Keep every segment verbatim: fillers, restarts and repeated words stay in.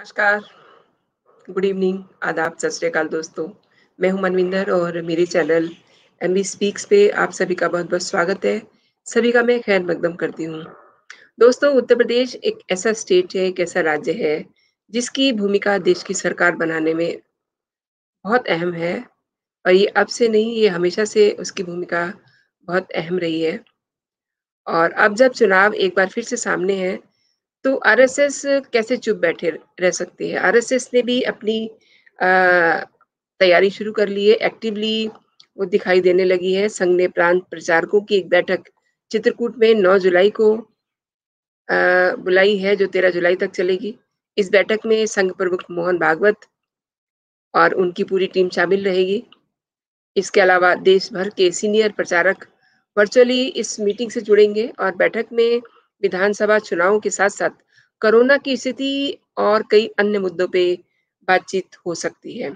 नमस्कार, good evening, आदाब, सत श्री अकाल दोस्तों। मैं हूं मनविंदर और मेरे चैनल एमबी स्पीक्स पे आप सभी का बहुत-बहुत स्वागत है। सभी का मैं खैर मकदम करती हूँ। दोस्तों, उत्तर प्रदेश एक ऐसा स्टेट है, एक ऐसा राज्य है, जिसकी भूमिका देश की सरकार बनाने में बहुत अहम है और ये अब से नहीं, ये हमेशा से उसकी भूमिका बहुत अहम रही है। और अब जब चुनाव एक बार फिर से सामने है, तो आरएसएस कैसे चुप बैठे रह सकती है? आरएसएस ने भी अपनी अ, तैयारी शुरू कर ली है, एक्टिवली वो दिखाई देने लगी है। संघ ने प्रांत प्रचारकों की एक बैठक चित्रकूट में नौ जुलाई को अ, बुलाई है, जो तेरह जुलाई तक चलेगी। इस बैठक में संघ प्रमुख मोहन भागवत और उनकी पूरी टीम शामिल रहेगी। इसके अलावा देश भर के सीनियर प्रचारक वर्चुअली इस मीटिंग से जुड़ेंगे और बैठक में विधानसभा चुनावों के साथ-साथ कोरोना की स्थिति और कई अन्य मुद्दों पे बातचीत हो सकती है।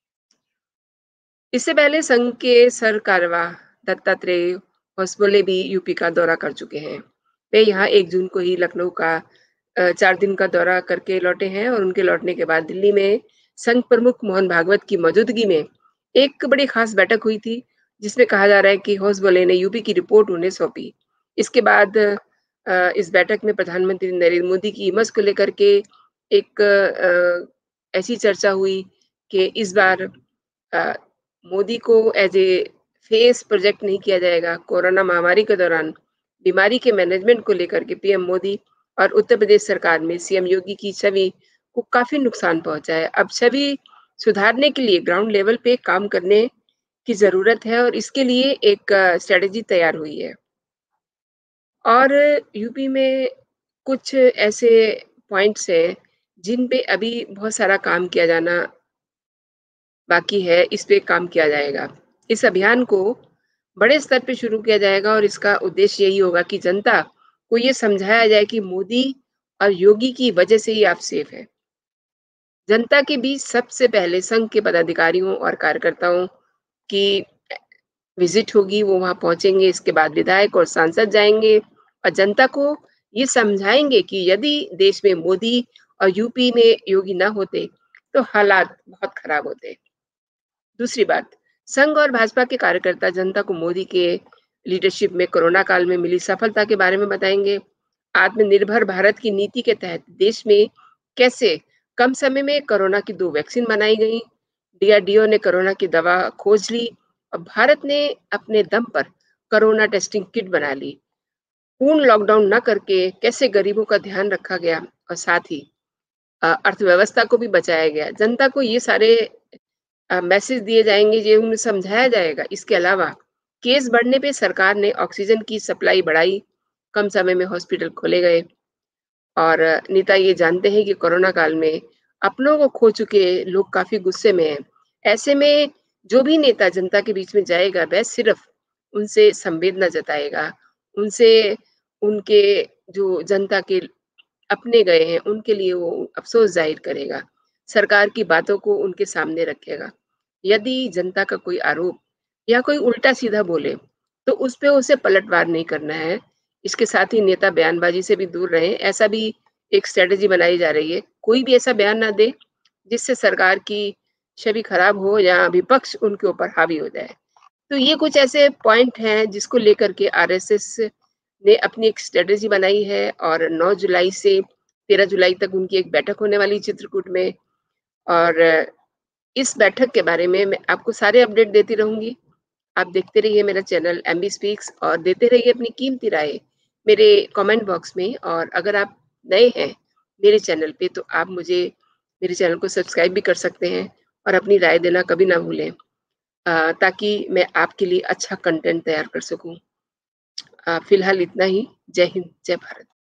इससे पहले संघ के सरकार्यवाह दत्तात्रेय होसबोले भी यूपी का दौरा कर चुके हैं। वे यहाँ एक जून को ही लखनऊ का अ, चार दिन का दौरा करके लौटे हैं और उनके लौटने के बाद दिल्ली में संघ प्रमुख मोहन भागवत की मौजूदगी में एक बड़ी खास बैठक हुई थी, जिसमें कहा जा रहा है कि होसबोले ने यूपी की रिपोर्ट उन्हें सौंपी। इसके बाद अ, इस बैठक में प्रधानमंत्री नरेंद्र मोदी की इमस को लेकर के एक अ, ऐसी चर्चा हुई कि इस बार अ, मोदी को एज ए फेस प्रोजेक्ट नहीं किया जाएगा। कोरोना महामारी के दौरान बीमारी के मैनेजमेंट को लेकर के पीएम मोदी और उत्तर प्रदेश सरकार में सीएम योगी की छवि को काफ़ी नुकसान पहुँचा है। अब छवि सुधारने के लिए ग्राउंड लेवल पे काम करने की ज़रूरत है और इसके लिए एक स्ट्रैटेजी तैयार हुई है। और यूपी में कुछ ऐसे पॉइंट्स हैं, जिन पे अभी बहुत सारा काम किया जाना बाकी है, इस पे काम किया जाएगा। इस अभियान को बड़े स्तर पे शुरू किया जाएगा और इसका उद्देश्य यही होगा कि जनता को ये समझाया जाए कि मोदी और योगी की वजह से ही आप सेफ हैं। जनता के बीच सबसे पहले संघ के पदाधिकारियों और कार्यकर्ताओं की विजिट होगी, वो वहाँ पहुँचेंगे, इसके बाद विधायक और सांसद जाएँगे और जनता को ये समझाएँगे कि यदि देश में मोदी और यूपी में योगी ना होते, तो हालात बहुत खराब होते। दूसरी बात, संघ और भाजपा के कार्यकर्ता जनता को मोदी के लीडरशिप में कोरोना काल में मिली सफलता के बारे में बताएँगे। आत्मनिर्भर भारत की नीति के तहत देश में कैसे कम समय में कोरोना की दो वैक्सीन बनाई गई, डीआरडीओ ने कोरोना की दवा खोज ली और भारत ने अपने दम पर कोरोना टेस्टिंग किट बना ली। पूर्ण लॉकडाउन न करके कैसे गरीबों का ध्यान रखा गया और साथ ही अ, अर्थव्यवस्था को भी बचाया गया। जनता को ये सारे अ, मैसेज दिए जाएँगे, ये उन्हें समझाया जाएगा। इसके अलावा केस बढ़ने पे सरकार ने ऑक्सीजन की सप्लाई बढ़ाई, कम समय में हॉस्पिटल खोले गए और नेता ये जानते हैं कि कोरोना काल में अपनों को खो चुके लोग काफ़ी गुस्से में हैं। ऐसे में जो भी नेता जनता के बीच में जाएगा, वह सिर्फ़ उनसे संवेदना जताएगा, उनसे उनके जो जनता के अपने गए हैं, उनके लिए वो अफ़सोस ज़ाहिर करेगा। सरकार की बातों को उनके सामने रखेगा। यदि जनता का कोई आरोप या कोई उल्टा-सीधा बोले, तो उस पे उसे पलटवार नहीं करना है। इसके साथ ही नेता बयानबाज़ी से भी दूर रहें, ऐसा भी एक स्ट्रैटेजी बनाई जा रही है। कोई भी ऐसा बयान ना दे, जिससे सरकार की छवि खराब हो या विपक्ष उनके ऊपर हावी हो जाए। तो ये कुछ ऐसे पॉइंट हैं, जिसको लेकर के आरएसएस ने अपनी एक स्ट्रैटेजी बनाई है और नौ जुलाई से तेरह जुलाई तक उनकी एक बैठक होने वाली है चित्रकूट में और इस बैठक के बारे में मैं आपको सारे अपडेट देती रहूँगी। आप देखते रहिए मेरा चैनल एमबी स्पीक्स और देते रहिए अपनी कीमती राय मेरे कमेंट बॉक्स में और अगर आप नए हैं मेरे चैनल पे तो आप मुझे मेरे चैनल को सब्सक्राइब भी कर सकते हैं और अपनी राय देना कभी ना भूलें अ, ताकि मैं आपके लिए अच्छा कंटेंट तैयार कर सकूँ। अ, फिलहाल इतना ही। जय हिंद, जय भारत।